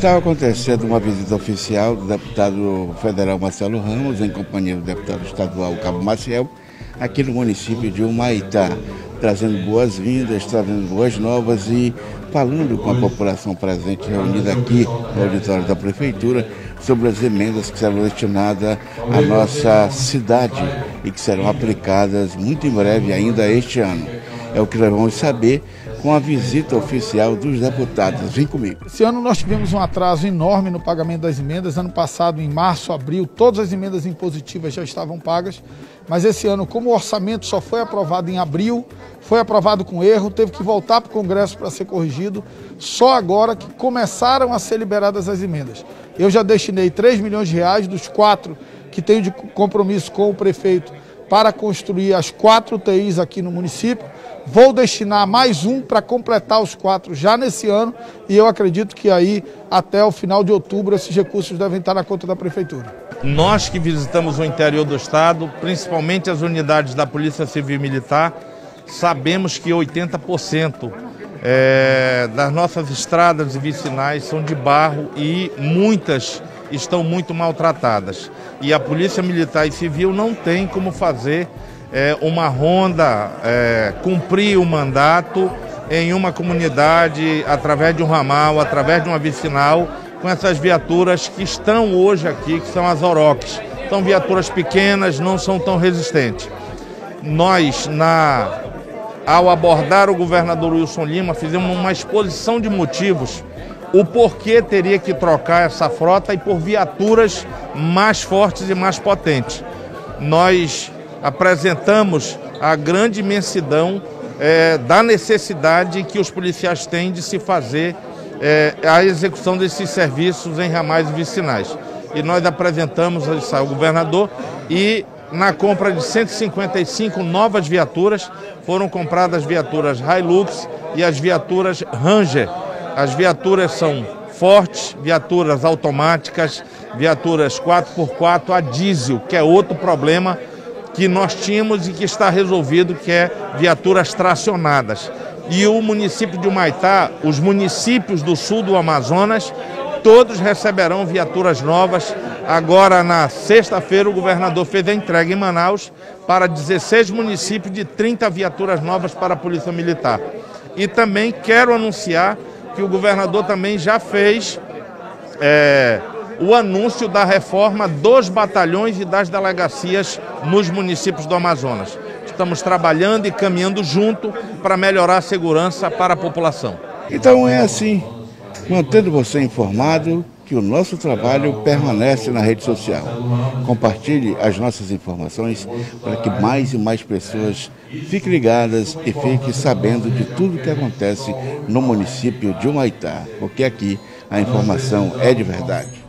Estava acontecendo uma visita oficial do deputado federal Marcelo Ramos, em companhia do deputado estadual Cabo Maciel, aqui no município de Humaitá, trazendo boas-vindas, trazendo boas novas e falando com a população presente reunida aqui no auditório da Prefeitura sobre as emendas que serão destinadas à nossa cidade e que serão aplicadas muito em breve, ainda este ano. É o que nós vamos saber com a visita oficial dos deputados. Vem comigo. Esse ano nós tivemos um atraso enorme no pagamento das emendas. Ano passado, em março, abril, todas as emendas impositivas já estavam pagas. Mas esse ano, como o orçamento só foi aprovado em abril, foi aprovado com erro, teve que voltar para o Congresso para ser corrigido. Só agora que começaram a ser liberadas as emendas. Eu já destinei 3 milhões de reais dos 4 que tenho de compromisso com o prefeito para construir as 4 UTIs aqui no município. Vou destinar mais um para completar os 4 já nesse ano e eu acredito que aí até o final de outubro esses recursos devem estar na conta da Prefeitura. Nós que visitamos o interior do estado, principalmente as unidades da Polícia Civil e Militar, sabemos que 80% das nossas estradas e vicinais são de barro e muitas estão muito maltratadas. E a Polícia Militar e Civil não tem como fazer uma ronda, cumprir o mandato em uma comunidade, através de um ramal, através de uma vicinal, com essas viaturas que estão hoje aqui, que são as Oroques. São viaturas pequenas, não são tão resistentes. Nós, ao abordar o governador Wilson Lima, fizemos uma exposição de motivos, o porquê teria que trocar essa frota e por viaturas mais fortes e mais potentes. Nós apresentamos a grande imensidão da necessidade que os policiais têm de se fazer a execução desses serviços em ramais e vicinais. E nós apresentamos isso ao governador e na compra de 155 novas viaturas, foram compradas viaturas Hilux e as viaturas Ranger. As viaturas são fortes, viaturas automáticas, viaturas 4x4 a diesel, que é outro problema que nós tínhamos e que está resolvido, que é viaturas tracionadas. E o município de Humaitá, os municípios do sul do Amazonas, todos receberão viaturas novas. Agora, na sexta-feira, o governador fez a entrega em Manaus para 16 municípios de 30 viaturas novas para a Polícia Militar. E também quero anunciar que o governador também já fez o anúncio da reforma dos batalhões e das delegacias nos municípios do Amazonas. Estamos trabalhando e caminhando junto para melhorar a segurança para a população. Então é assim, mantendo você informado, que o nosso trabalho permanece na rede social. Compartilhe as nossas informações para que mais e mais pessoas fiquem ligadas e fiquem sabendo de tudo que acontece no município de Humaitá, porque aqui a informação é de verdade.